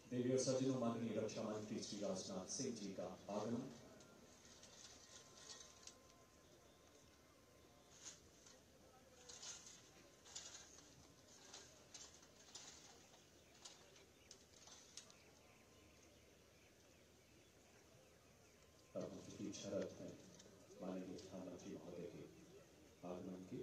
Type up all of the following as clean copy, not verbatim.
देवी और सज्जनों, माननीय रक्षा मंत्री श्री राजनाथ सिंह जी का आगमन। अब हम प्रतीक्षा रत हैं माननीय प्रधानमंत्री महोदय के आगमन की।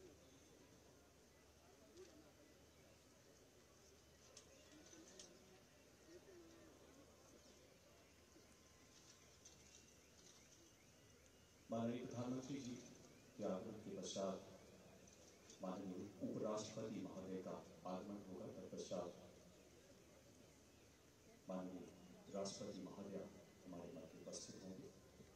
माननीय प्रधानमंत्री जी के आगमन के पश्चात माननीय उपराष्ट्रपति महोदय का आगमन होगा। तत्पश्चात माननीय राष्ट्रपति महोदय हमारे मध्य उपस्थित होंगे।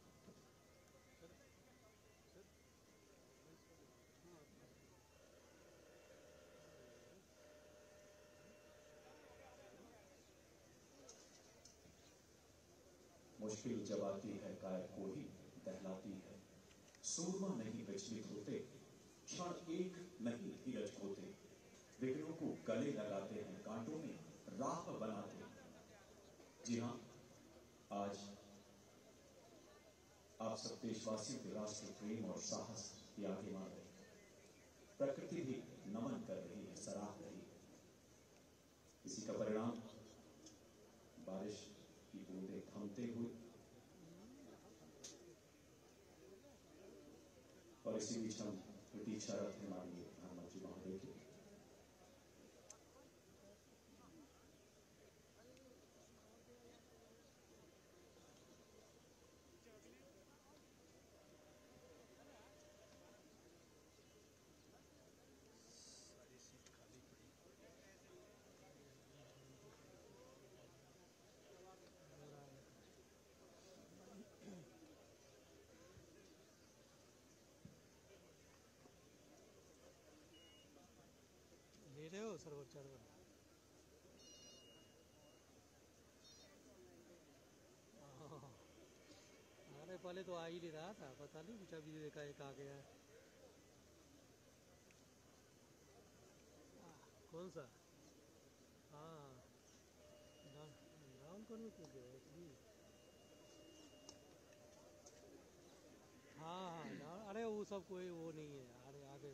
मुश्किल जब आती है कायर को ही दहलाती है, सूरमा नहीं विचलित होते, क्षण एक नहीं धीरज खोते, विघ्नों को गले लगाते हैं, कांटों में राह बनाते हैं। जी हाँ, आज आप सब देशवासियों के राष्ट्रीय प्रेम और साहस की आगे मान रहे हैं। प्रकृति भी नमन कर रही है, सराह रही है। इसी का परिणाम बारिश की बूंदें थमते हुए और इसी बीच हम प्रतीक्षारत हैं माननीय प्रधानमंत्री महोदय की। ले रहे हो सर्वर चढ़वा? अरे पहले तो आ ही नहीं रहा था, पता नहीं कुछ अभी देखा एक आ गया है। कौन सा? हाँ, डाउन कौन में क्यों गया इसलिए? हाँ हाँ डाउन, अरे वो सब कोई वो नहीं है। अरे आगे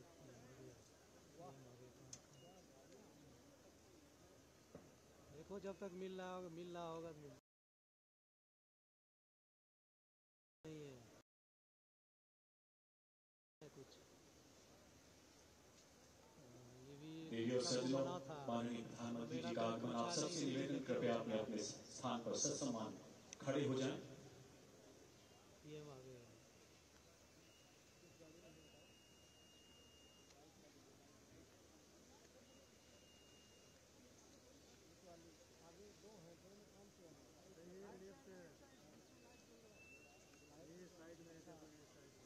देखो, जब तक मिल रहा होगा नहीं है कुछ। ये भी देवी और सज्जनों, माननीय प्रधानमंत्री जी का आगमन। आप सबसे निवेदन, कृपया अपने अपने स्थान पर ससम्मान खड़े हो जाएं। पीएम आ गए। आगे दो हैं, दो में काम किया है। ये लेफ्ट है, ये साइड में है, ये साइड में।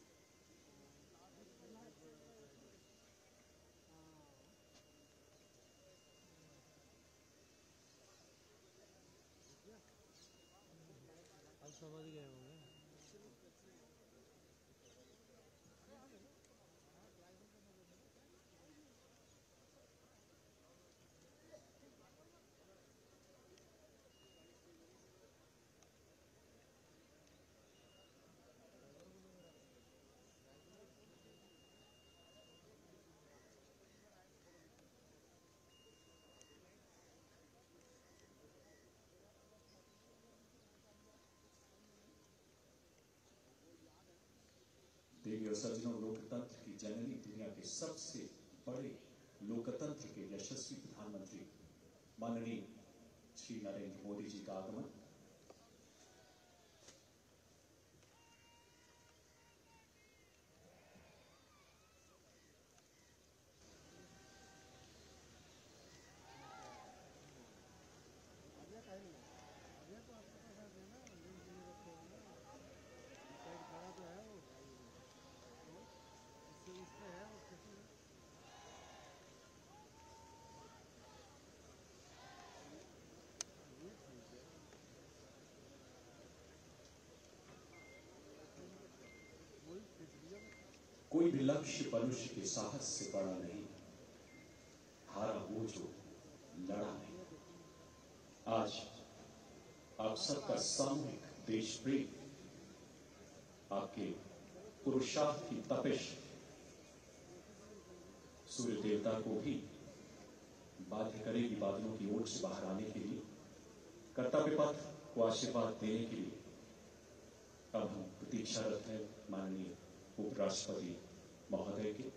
अब समझ गए होंगे। देवी और सज्जनों, लोकतंत्र की जननी, दुनिया के सबसे बड़े लोकतंत्र के यशस्वी प्रधानमंत्री माननीय श्री नरेंद्र मोदी जी का आगमन। कोई भी लक्ष्य मनुष्य के साहस से बड़ा नहीं, हारा वो जो लड़ा नहीं। आज सबका सामूहिक देश प्रेम, आपके पुरुषार्थ की तपिश सूर्य देवता को भी बाध्य करेगी बादलों की ओट से बाहर आने के लिए, कर्तव्य पथ को आशीर्वाद देने के लिए। अब हम प्रतीक्षारत हैं माननीय उपराष्ट्रपति महोदय के।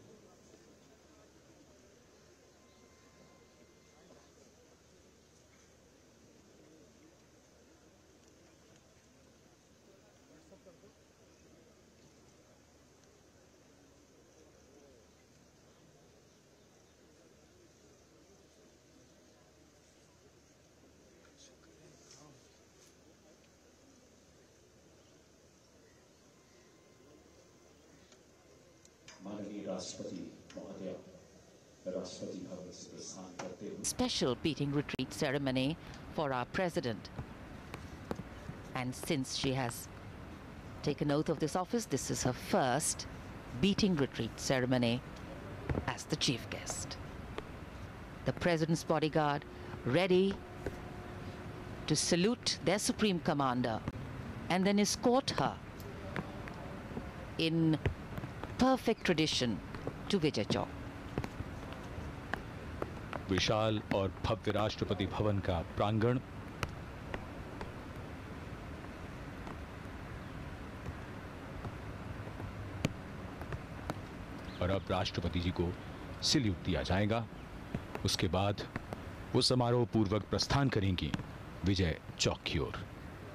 माननीय राष्ट्रपति महोदय राष्ट्रपति भवन से प्रस्थान करते हुए Special beating retreat ceremony for our president. And since she has taken oath of this office, this is her first beating retreat ceremony as the chief guest. The president's bodyguard ready to salute their supreme commander and then escort her in perfect tradition to Vijay Chowk. विशाल और भव्य राष्ट्रपति भवन का प्रांगण और अब राष्ट्रपति जी को salute दिया जाएगा। उसके बाद वो समारोह पूर्वक प्रस्थान करेंगी विजय चौक की ओर।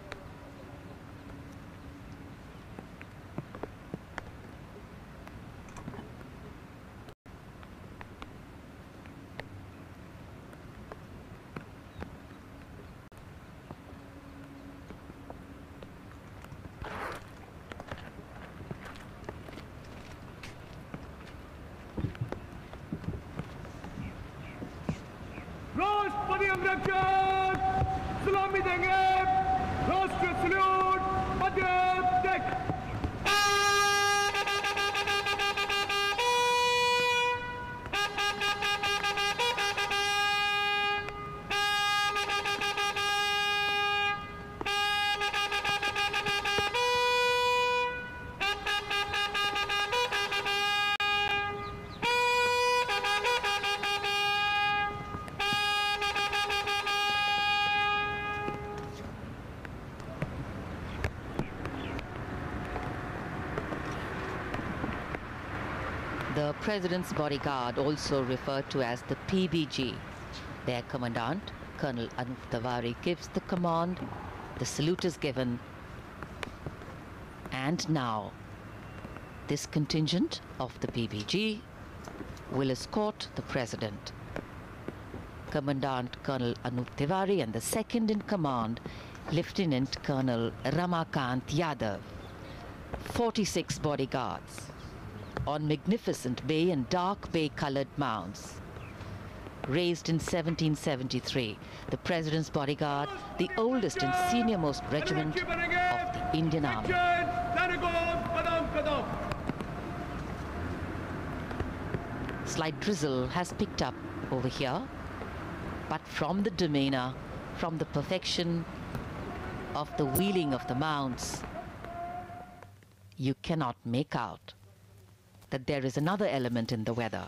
राष्ट्रपति अध्यक्ष सलामी देंगे। राष्ट्रीय सल्यूट अध्यक्ष। The President's bodyguard, also referred to as the PBG, their commandant, Colonel Anup Tiwari, gives the command, the salute is given, and now this contingent of the PBG will escort the President. Commandant Colonel Anup Tiwari and the second in command, Lieutenant Colonel Ramakant Yadav. 46 bodyguards on magnificent bay and dark bay colored mounts. Raised in 1773, the President's bodyguard, the oldest and senior-most regiment of the Indian Army. Slight drizzle has picked up over here, but from the demeanor, from the perfection of the wheeling of the mounts, you cannot make out that there is another element in the weather.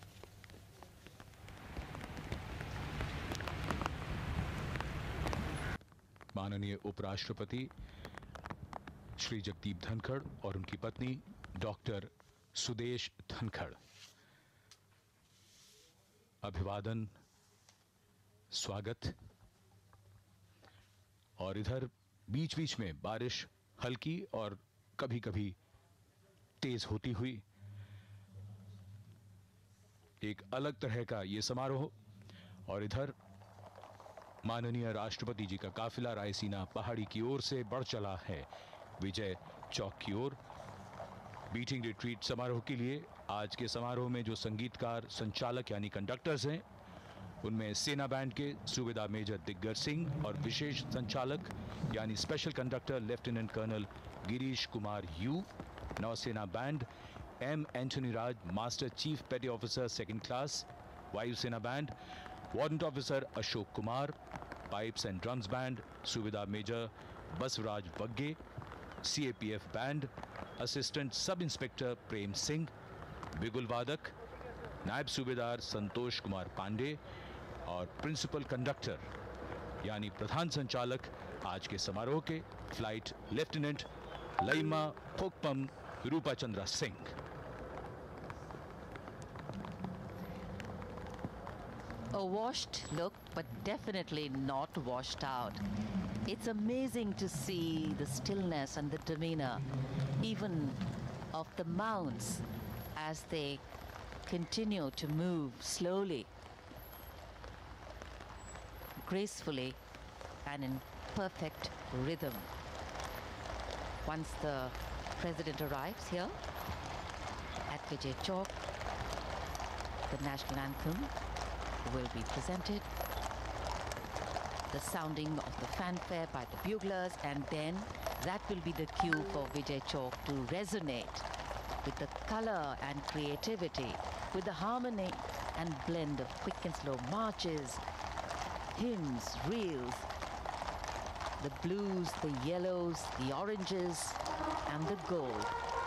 माननीय उपराष्ट्रपति श्री जगदीप धनखड़ और उनकी पत्नी doctor Sudesh Dhankhar. अभिवादन, स्वागत। और इधर बीच बीच में बारिश हल्की और कभी-कभी तेज होती हुई एक अलग तरह का ये समारोह। और इधर माननीय राष्ट्रपति जी का काफिला रायसीना पहाड़ी की ओर से बढ़ चला है विजय चौक की ओर। बीटिंग रिट्रीट समारोह के लिए आज के समारोह में जो संगीतकार संचालक यानी कंडक्टर्स हैं, उनमें सेना बैंड के सूबेदार मेजर दिग्गर सिंह और विशेष संचालक यानी special conductor lieutenant colonel Girish Kumar U. नौसेना band M Antony Raj, master chief petty officer second class. वायुसेना band warrant officer Ashok Kumar. Pipes and Drums Band, Subedar Major Baswaraj Vagge, CAPF Band, Assistant Sub-Inspector Prem Singh, Bigul Vadak, नायब सूबेदार संतोष कुमार पांडे और principal conductor यानी प्रधान संचालक आज के समारोह के flight lieutenant Laima Phokpam Rupachandra Singh. A washed look, but definitely not washed out. It's amazing to see the stillness and the demeanor, even of the mounts as they continue to move slowly, gracefully, and in perfect rhythm. Once the President arrives here at Vijay Chowk, the national anthem will be presented, the sounding of the fanfare by the buglers, and then that will be the cue for Vijay Chowk to resonate with the color and creativity, with the harmony and blend of quick and slow marches, hymns, reels, the blues, the yellows, the oranges, and the gold.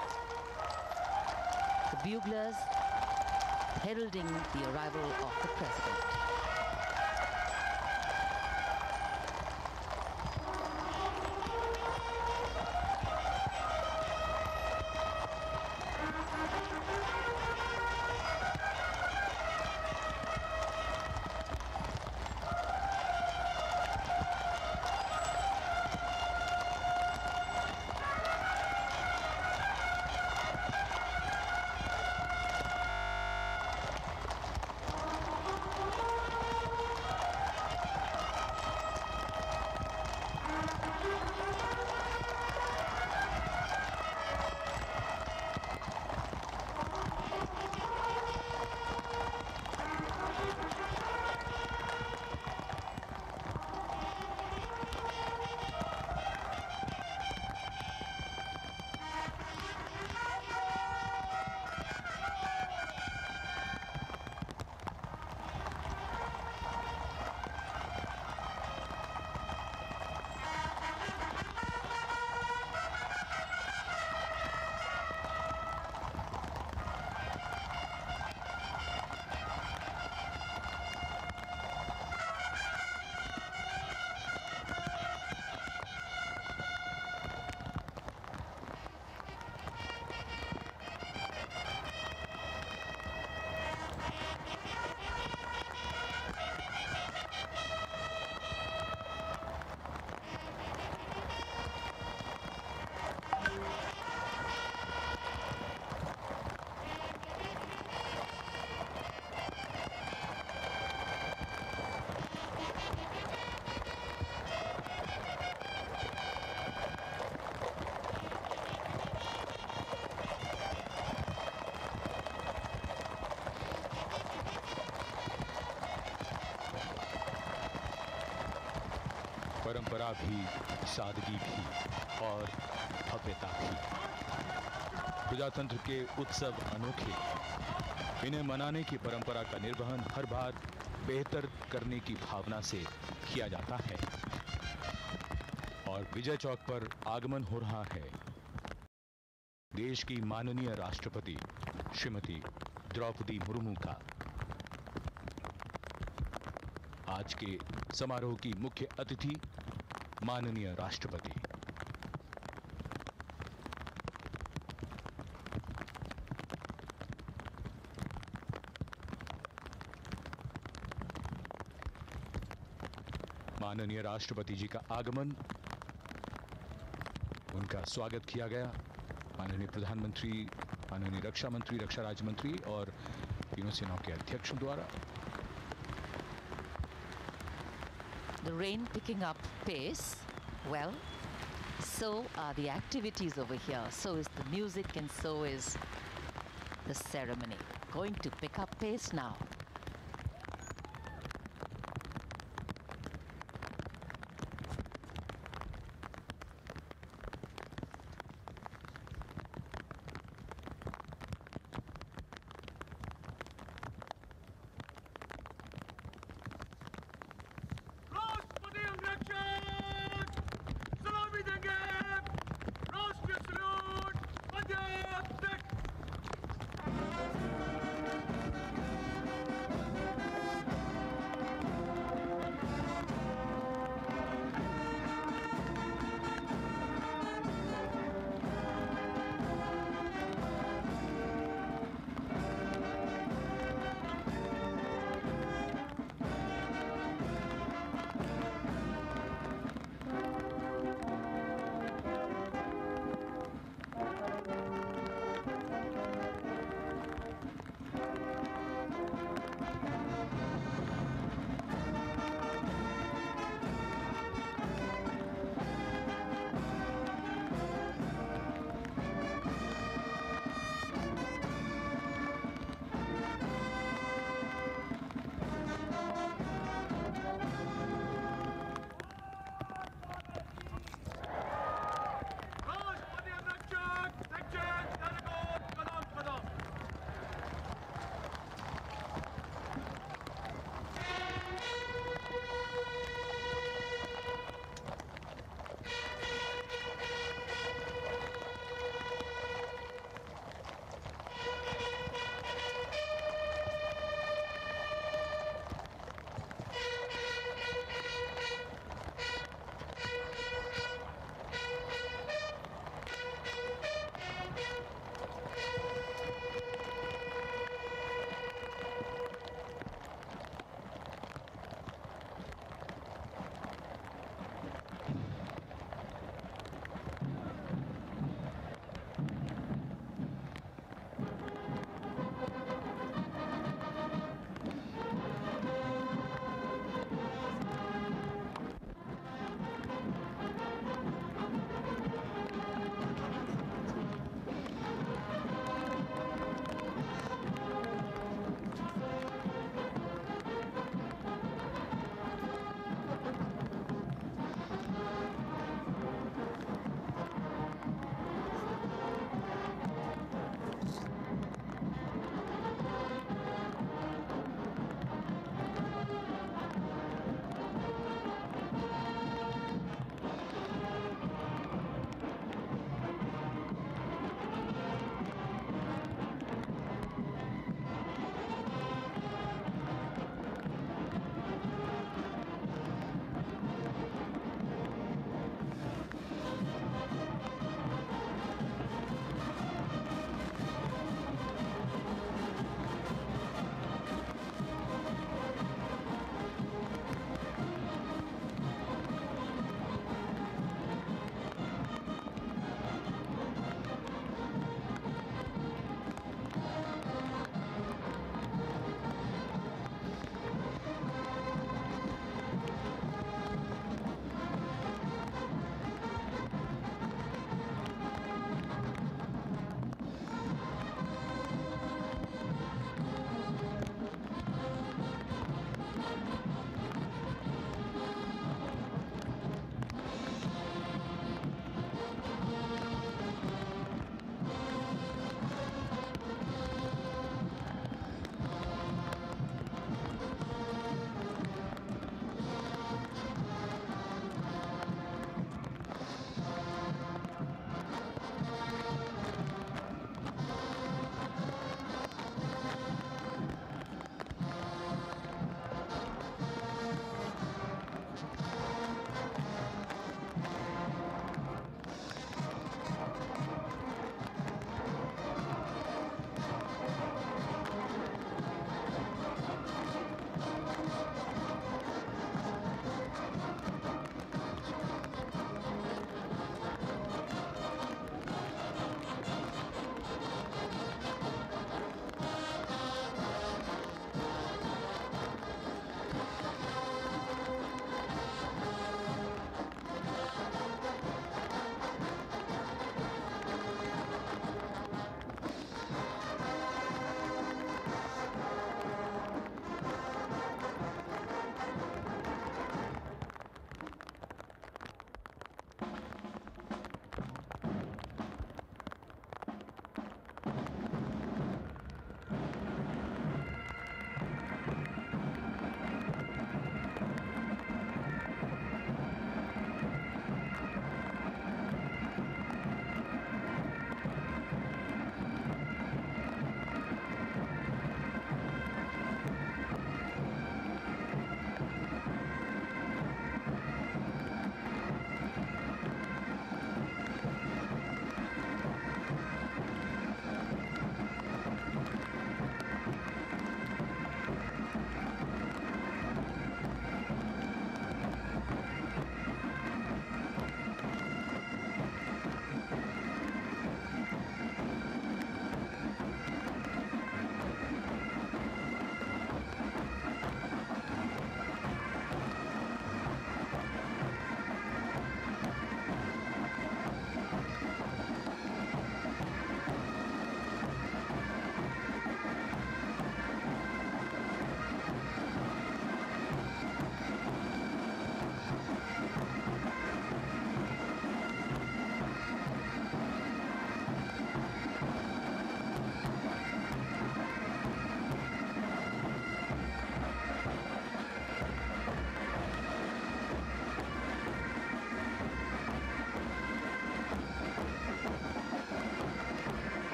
The buglers heralding the arrival of the President. परंपरा भी, सादगी भी और भव्यता भी। प्रजातंत्र के उत्सव अनोखे, इन्हें मनाने की परंपरा का निर्वहन हर बार बेहतर करने की भावना से किया जाता है। और विजय चौक पर आगमन हो रहा है देश की माननीय राष्ट्रपति श्रीमती द्रौपदी मुर्मू का। आज के समारोह की मुख्य अतिथि माननीय राष्ट्रपति। माननीय राष्ट्रपति जी का आगमन, उनका स्वागत किया गया माननीय प्रधानमंत्री, माननीय रक्षा मंत्री, रक्षा राज्य मंत्री और तीनों सेनाओं के अध्यक्षों द्वारा। The rain picking up pace. Well, so are the activities over here. So is the music and so is the ceremony. Going to pick up pace now.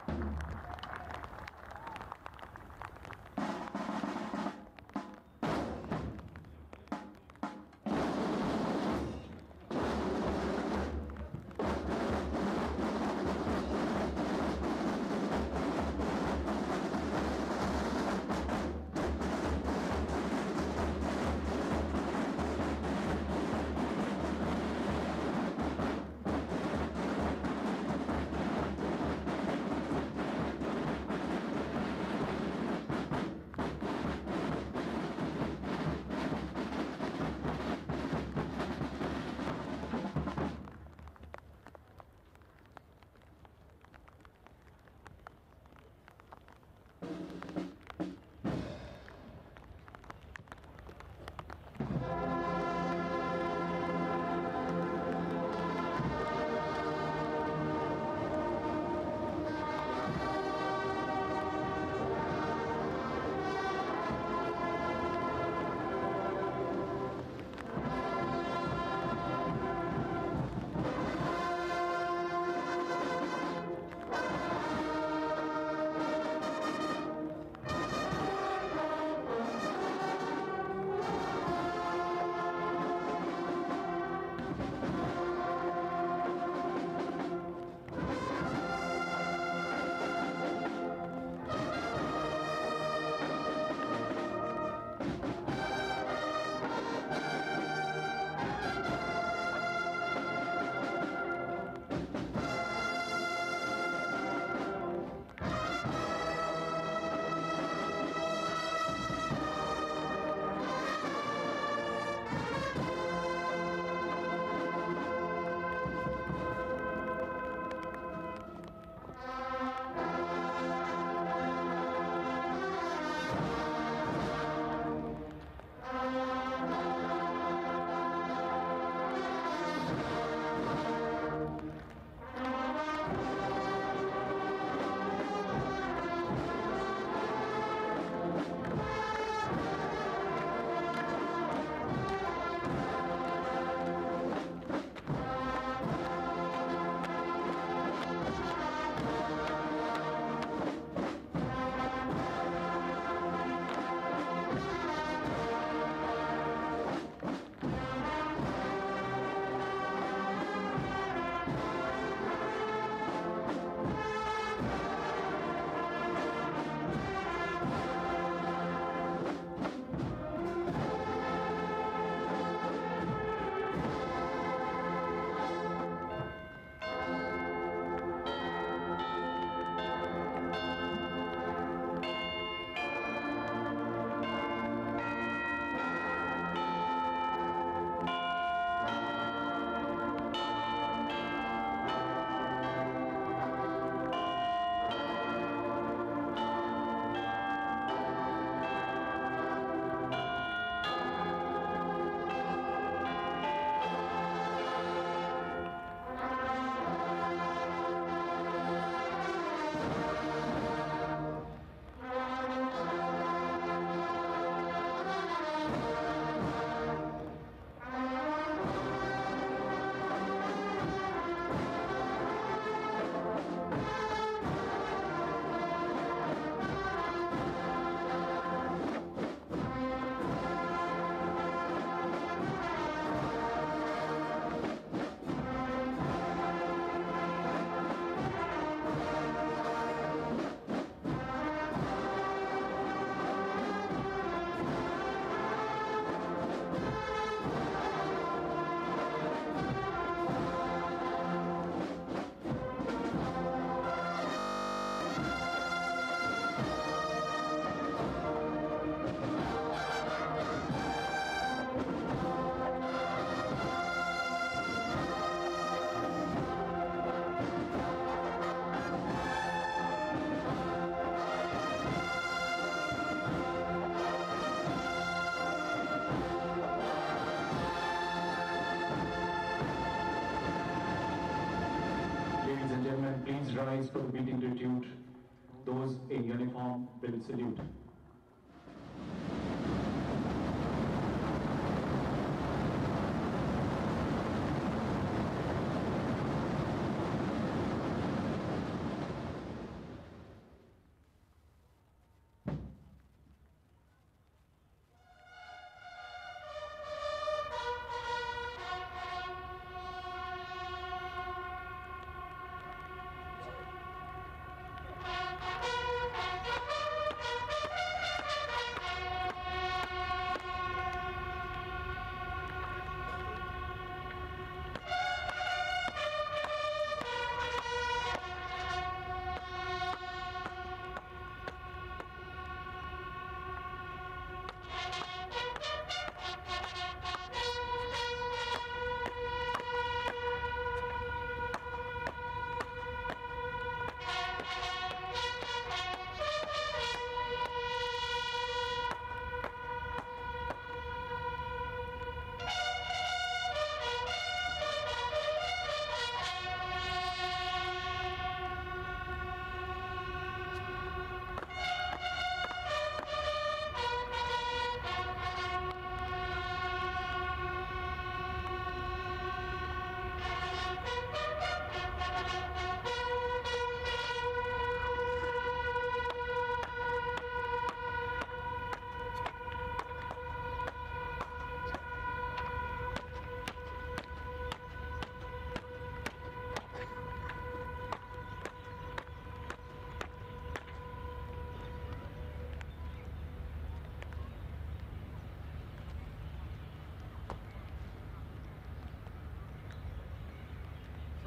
Please rise for the beating retreat. Those in uniform will salute.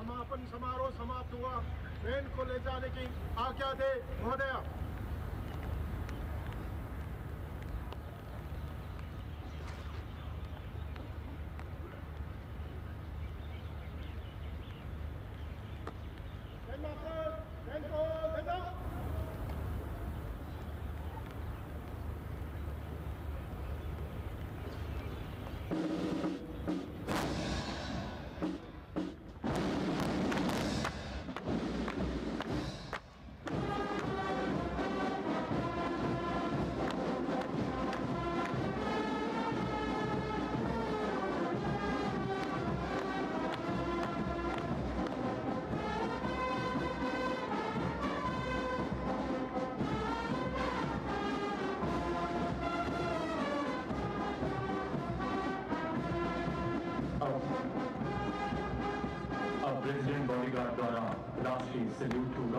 समापन समारोह समाप्त हुआ। Train को ले जाने की आज्ञा दे महोदया। ट्रेन को ले जाओ। अब प्रेसिडेंट बॉडीगार्ड द्वारा राष्ट्रीय सैल्यूट होगा।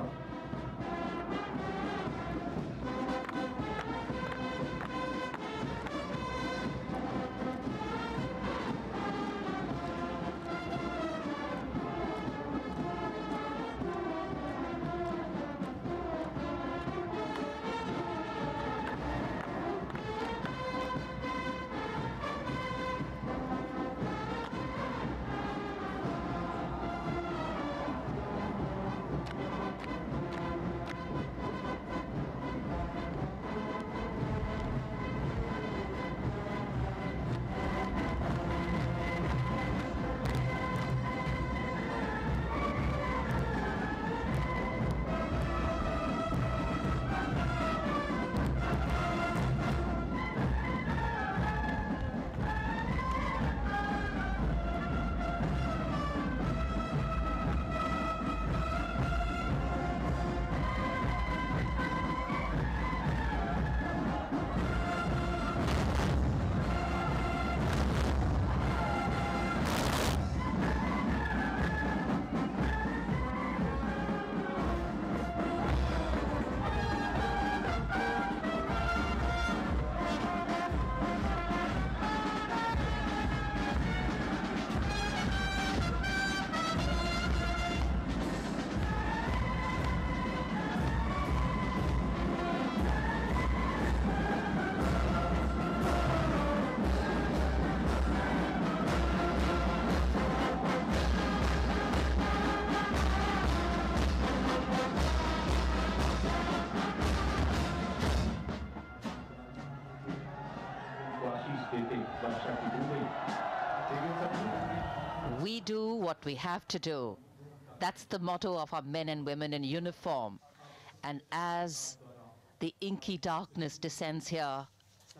We do what we have to do. That's the motto of our men and women in uniform. And as the inky darkness descends here,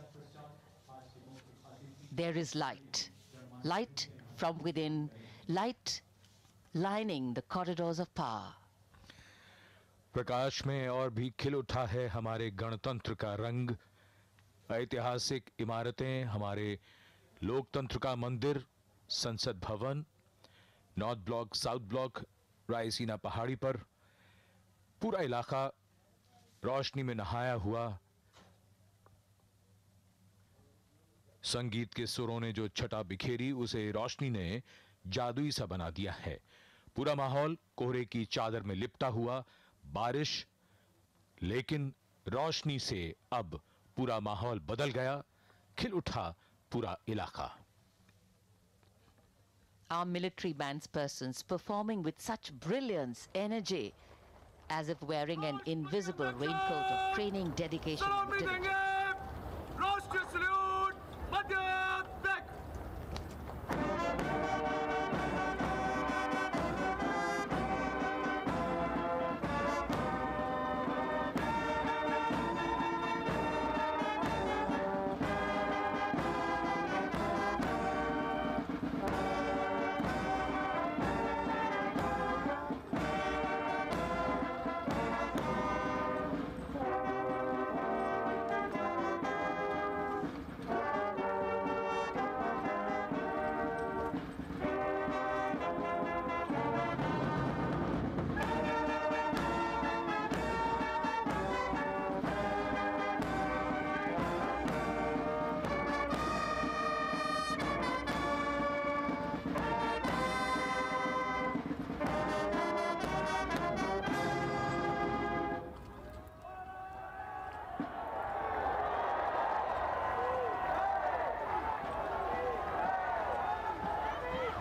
there is light. Light from within, light lining the corridors of power. प्रकाश में और भी खिल उठा है हमारे गणतंत्र का रंग। ऐतिहासिक इमारतें, हमारे लोकतंत्र का मंदिर, संसद भवन, north block, south block, Raisina पहाड़ी पर पूरा इलाका रोशनी में नहाया हुआ। संगीत के सुरों ने जो छटा बिखेरी, उसे रोशनी ने जादुई सा बना दिया है। पूरा माहौल कोहरे की चादर में लिपटा हुआ, बारिश, लेकिन रोशनी से अब पूरा माहौल बदल गया, खिल उठा पूरा इलाका। Our military bandspersons performing with such brilliance, energy, as if wearing an invisible raincoat of training, dedication, and diligence. राष्ट्रीय सैल्यूट मध्य तक।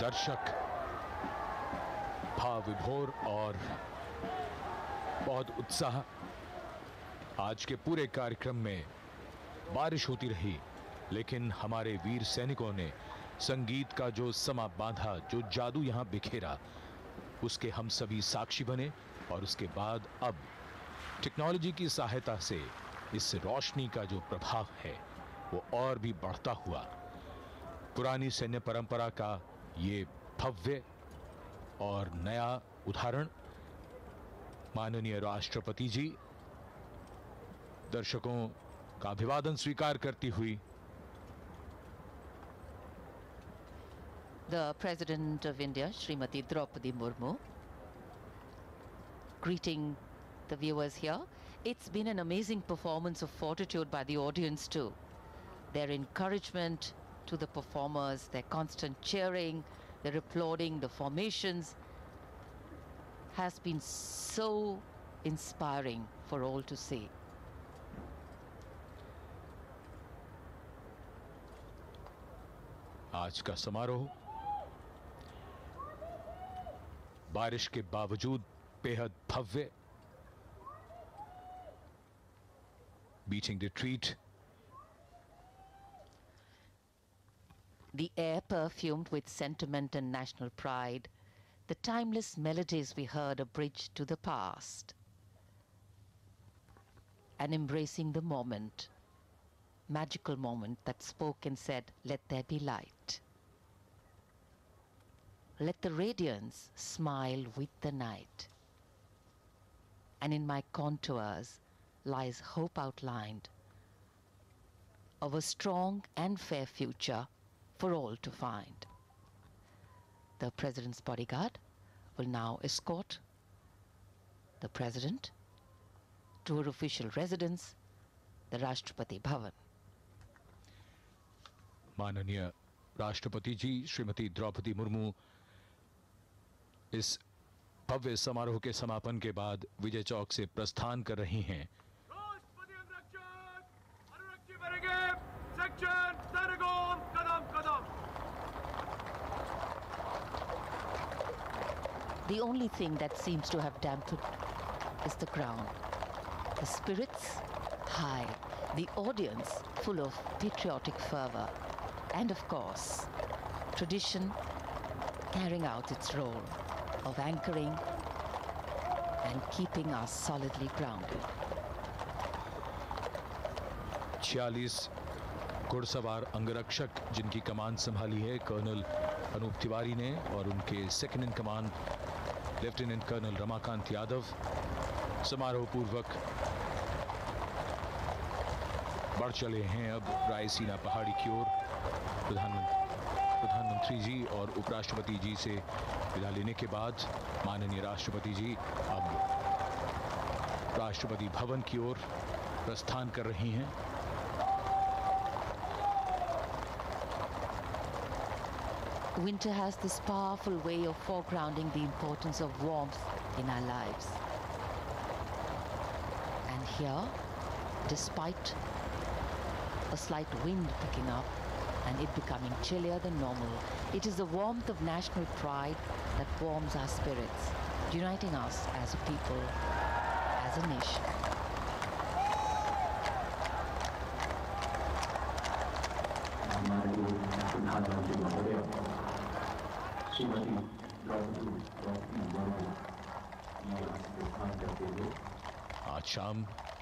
दर्शक भाव विभोर और बहुत उत्साह। आज के पूरे कार्यक्रम में बारिश होती रही, लेकिन हमारे वीर सैनिकों ने संगीत का जो समा बांधा, जो जादू यहां बिखेरा, उसके हम सभी साक्षी बने। और उसके बाद अब टेक्नोलॉजी की सहायता से इस रोशनी का जो प्रभाव है वो और भी बढ़ता हुआ। पुरानी सैन्य परंपरा का ये भव्य और नया उदाहरण माननीय राष्ट्रपति जी दर्शकों का अभिवादन स्वीकार करती हुई। The President of India, Srimati Droupadi Murmu, greeting the viewers here. It's been an amazing performance of fortitude by the audience too. Their encouragement to the performers, their constant cheering, their applauding, the formations has been so inspiring for all to see. आज का समारोह बारिश के बावजूद बेहद भव्य। Beating retreat. The air perfumed with sentiment and national pride, the timeless melodies we heard a bridge to the past. And embracing the moment, magical moment that spoke and said, let there be light. Let the radiance smile with the night. And in my contours lies hope outlined of a strong and fair future for all to find. The President's bodyguard will now escort the President to her official residence, the Rashtrapati Bhavan. माननीय राष्ट्रपति जी श्रीमती द्रौपदी मुर्मू इस भव्य समारोह के समापन के बाद विजय चौक से प्रस्थान कर रही हैं। The only thing that seems to have dampened is the ground. The spirits high, the audience full of patriotic fervor, and of course, tradition carrying out its role of anchoring and keeping us solidly grounded. 46 घुड़सवार अंगरक्षक जिनकी कमान संभाली है colonel Anoop Tiwari ने और उनके second in command lieutenant colonel Ramakant Yadav समारोह पूर्वक बढ़ चले हैं अब रायसीना पहाड़ी की ओर। प्रधानमंत्री जी और उपराष्ट्रपति जी से विदा लेने के बाद माननीय राष्ट्रपति जी अब राष्ट्रपति भवन की ओर प्रस्थान कर रही हैं। Winter has this powerful way of foregrounding the importance of warmth in our lives. And here, despite a slight wind picking up and it becoming chillier than normal, it is the warmth of national pride that warms our spirits, uniting us as a people, as a nation. आज शाम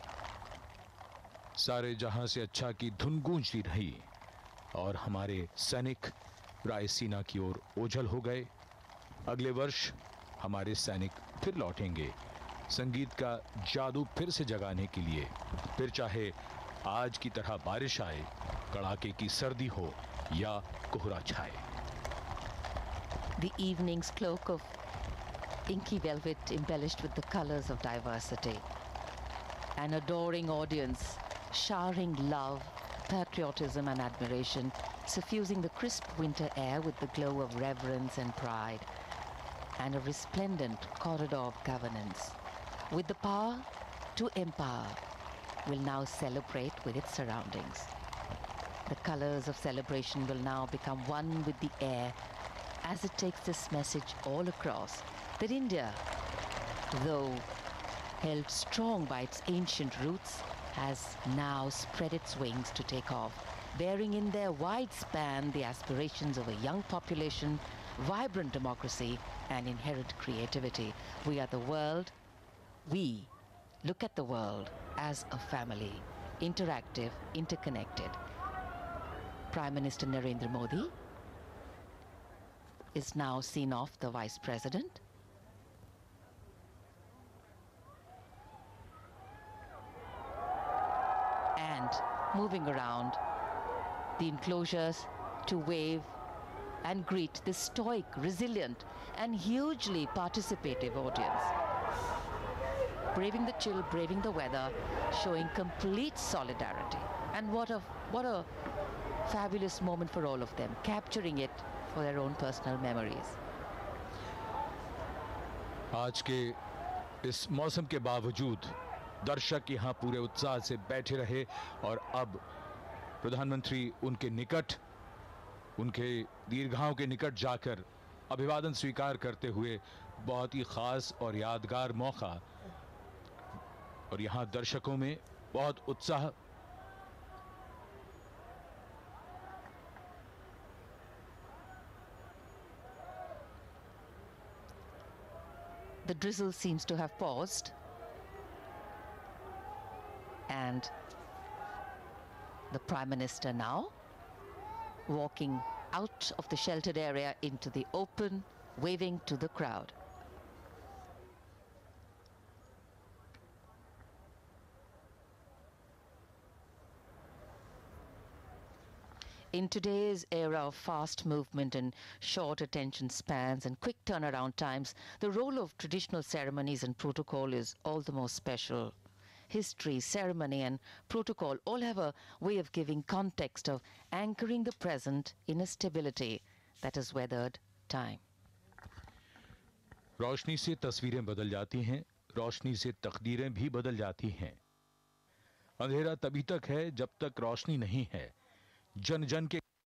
सारे जहां से अच्छा की धुन गूंजती रही और हमारे सैनिक रायसीना की ओर ओझल हो गए। अगले वर्ष हमारे सैनिक फिर लौटेंगे संगीत का जादू फिर से जगाने के लिए, फिर चाहे आज की तरह बारिश आए, कड़ाके की सर्दी हो या कोहरा छाए। The evening's cloak of inky velvet embellished with the colors of diversity. An adoring audience showering love, patriotism and admiration, suffusing the crisp winter air with the glow of reverence and pride, and a resplendent corridor of governance. With the power to empower, will now celebrate with its surroundings. The colors of celebration will now become one with the air as it takes this message all across that India, though held strong by its ancient roots, has now spread its wings to take off, bearing in their wide span the aspirations of a young population, vibrant democracy, and inherent creativity. We are the world. We look at the world as a family, interactive, interconnected. Prime Minister Narendra Modi is now seen off the Vice President. And moving around the enclosures to wave and greet this stoic, resilient, and hugely participative audience. Braving the chill, braving the weather, showing complete solidarity. And what a fabulous moment for all of them, capturing it for their own personal memories. आज के इस मौसम के बावजूद दर्शक यहां पूरे उत्साह से बैठे रहे और अब प्रधानमंत्री उनके निकट, उनके दीर्घाओं के निकट जाकर अभिवादन स्वीकार करते हुए बहुत ही खास और यादगार मौका, और यहां दर्शकों में बहुत उत्साह। The drizzle seems to have paused, and the Prime Minister now walking out of the sheltered area into the open, waving to the crowd. In today's era of fast movement and short attention spans and quick turnaround times, the role of traditional ceremonies and protocol is all the more special. History, ceremony, and protocol all have a way of giving context, of anchoring the present in a stability that has weathered time. रोशनी से तस्वीरें बदल जाती हैं, रोशनी से तकदीरें भी बदल जाती हैं। अंधेरा तभी तक है जब तक रोशनी नहीं है। जन जन के